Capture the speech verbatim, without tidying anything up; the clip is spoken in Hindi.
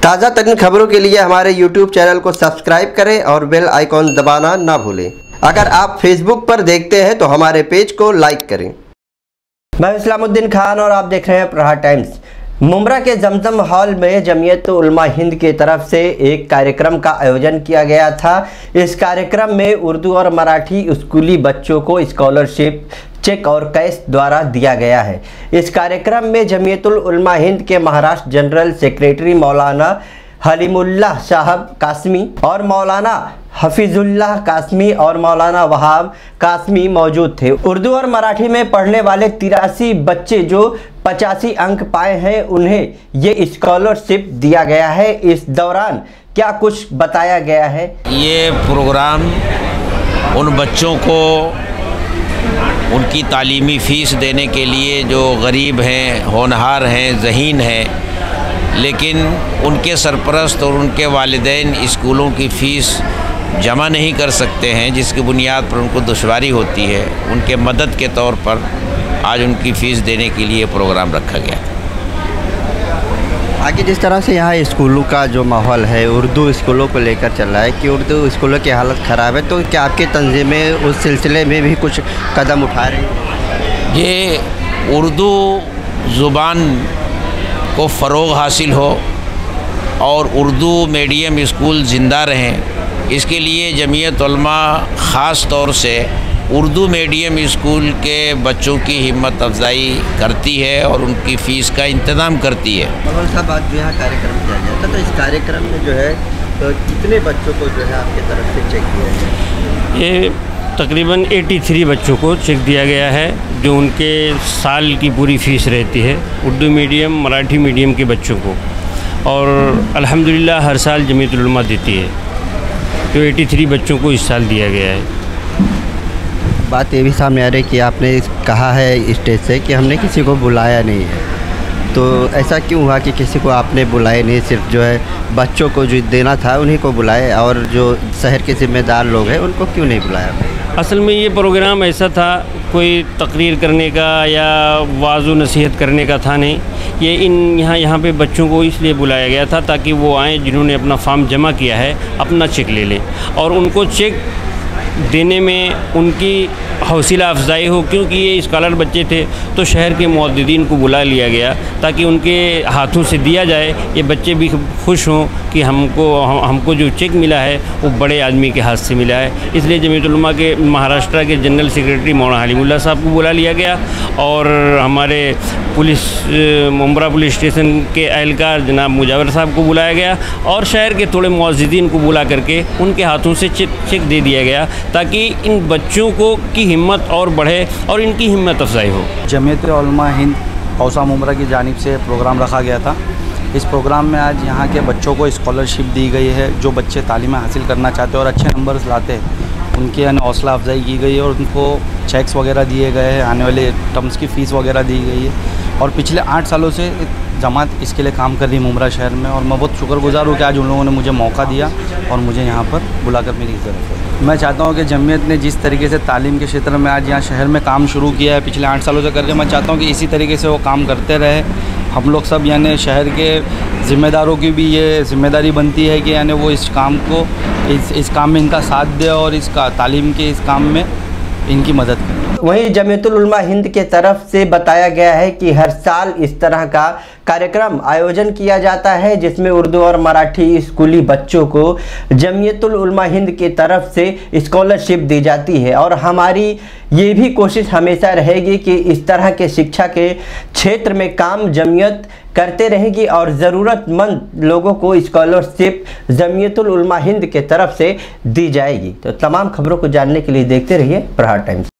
ताज़ा तरीन खबरों के लिए हमारे यूट्यूब चैनल को सब्सक्राइब करें और बेल आइकॉन दबाना ना भूलें। अगर आप फेसबुक पर देखते हैं तो हमारे पेज को लाइक करें। मैं इस्लामुद्दीन खान और आप देख रहे हैं प्रहार टाइम्स। मुमरा के जमजम हॉल में जमीयत उलमा हिंद की तरफ से एक कार्यक्रम का आयोजन किया गया था। इस कार्यक्रम में उर्दू और मराठी स्कूली बच्चों को स्कॉलरशिप चेक और कैश द्वारा दिया गया है। इस कार्यक्रम में जमीयतुल उलमा हिंद के महाराष्ट्र जनरल सेक्रेटरी मौलाना हलीमुल्लाह साहब कासमी और मौलाना हफीजुल्लाह कासमी और मौलाना वहाब कासमी मौजूद थे। उर्दू और मराठी में पढ़ने वाले तिरासी बच्चे जो पचासी अंक पाए हैं उन्हें ये स्कॉलरशिप दिया गया है। इस दौरान क्या कुछ बताया गया है। ये प्रोग्राम उन बच्चों को उनकी तालीमी फ़ीस देने के लिए जो गरीब हैं, होनहार हैं, ज़हीन हैं, लेकिन उनके सरपरस्त और उनके वालिदैन स्कूलों की फ़ीस जमा नहीं कर सकते हैं, जिसकी बुनियाद पर उनको दुश्वारी होती है। उनके मदद के तौर पर आज उनकी फ़ीस देने के लिए प्रोग्राम रखा गया। आगे जिस तरह से यहाँ स्कूलों का जो माहौल है, उर्दू स्कूलों को लेकर चल रहा है कि उर्दू स्कूलों की हालत ख़राब है, तो क्या आपकी तंजीमें उस सिलसिले में भी कुछ कदम उठा रही हैं? ये उर्दू ज़ुबान को फ़रोग़ हासिल हो और उर्दू मीडियम स्कूल ज़िंदा रहें, इसके लिए जमीयत उलमा ख़ास तौर से उर्दू मीडियम स्कूल के बच्चों की हिम्मत अफजाई करती है और उनकी फ़ीस का इंतज़ाम करती है। मौलाना साहब, आज जो यहाँ कार्यक्रम किया गया था, तो इस कार्यक्रम में जो है तो कितने बच्चों को जो है आपकी तरफ से चेक किया गया? ये तकरीबन तिरासी बच्चों को चेक दिया गया है, जो उनके साल की पूरी फ़ीस रहती है उर्दू मीडियम मराठी मीडियम के बच्चों को, और अल्हम्दुलिल्लाह हर साल जमीयतुल उलमा देती है। तो तिरासी बच्चों को इस साल दिया गया है। बात ये भी सामने आ रही है कि आपने कहा है स्टेज से कि हमने किसी को बुलाया नहीं है, तो ऐसा क्यों हुआ कि किसी को आपने बुलाया नहीं? सिर्फ जो है बच्चों को जो देना था उन्हीं को बुलाए, और जो शहर के ज़िम्मेदार लोग हैं उनको क्यों नहीं बुलाया? असल में ये प्रोग्राम ऐसा था, कोई तकरीर करने का या वाज़ नसीहत करने का था नहीं। ये इन यहाँ यहाँ पे बच्चों को इसलिए बुलाया गया था ताकि वो आएँ जिन्होंने अपना फॉर्म जमा किया है, अपना चेक ले लें और उनको चेक देने में उनकी हौसला अफजाई हो, क्योंकि ये स्कॉलर बच्चे थे तो शहर के मुअद्दिदीन को बुला लिया गया ताकि उनके हाथों से दिया जाए। ये बच्चे भी खुश हों कि हमको हम, हमको जो चेक मिला है वो बड़े आदमी के हाथ से मिला है। इसलिए जमीयतुल उलमा के महाराष्ट्र के जनरल सेक्रेटरी मौलाना हलीमुल्लाह साहब को बुला लिया गया और हमारे पुलिस मुमरा पुलिस स्टेशन के एहलकार जनाब मुजावर साहब को बुलाया गया और शहर के थोड़े मुअज़्ज़िज़ीन को बुला करके उनके हाथों से चेक चेक दे दिया गया ताकि इन बच्चों को की हिम्मत और बढ़े और इनकी हिम्मत अफजाई हो। जमीयत उलमा हिंद औसा मुमरा की जानिब से प्रोग्राम रखा गया था। इस प्रोग्राम में आज यहाँ के बच्चों को स्कॉलरशिप दी गई है। जो बच्चे तालीम हासिल करना चाहते हैं और अच्छे नंबर्स लाते हैं उनके यानी हौसला अफजाई की गई है और उनको चेक्स वगैरह दिए गए हैं, आने वाले टर्म्स की फ़ीस वगैरह दी गई है। और पिछले आठ सालों से जमात इसके लिए काम कर रही है मुमरा शहर में, और मैं बहुत शुक्रगुजार हूँ कि आज उन लोगों ने मुझे मौका दिया और मुझे यहाँ पर बुलाकर मेरी इज़्ज़त की। मैं चाहता हूँ कि जमीयत ने जिस तरीके से तालीम के क्षेत्र में आज यहाँ शहर में काम शुरू किया है पिछले आठ सालों से करके, मैं चाहता हूँ कि इसी तरीके से वो काम करते रहे। हम लोग सब यानी शहर के ज़िम्मेदारों की भी ये ज़िम्मेदारी बनती है कि यानी वो इस काम को इस इस काम में इनका साथ दे और इसका तालीम के इस काम में इनकी मदद करें। वहीं जमीयतुल उलमा हिंद के तरफ से बताया गया है कि हर साल इस तरह का कार्यक्रम आयोजन किया जाता है जिसमें उर्दू और मराठी स्कूली बच्चों को जमीयतुल उलमा हिंद की तरफ से स्कॉलरशिप दी जाती है और हमारी ये भी कोशिश हमेशा रहेगी कि इस तरह के शिक्षा के क्षेत्र में काम जमीयत करते रहेगी और ज़रूरतमंद लोगों को स्कॉलरशिप जमीयतुल उलमा हिंद के तरफ से दी जाएगी। तो तमाम खबरों को जानने के लिए देखते रहिए प्रहार टाइम्स।